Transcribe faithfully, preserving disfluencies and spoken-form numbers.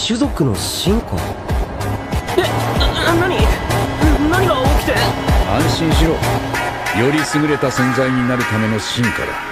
種族の進化。 え、何何が起きて。 安心しろ。より優れた存在になるための進化だ。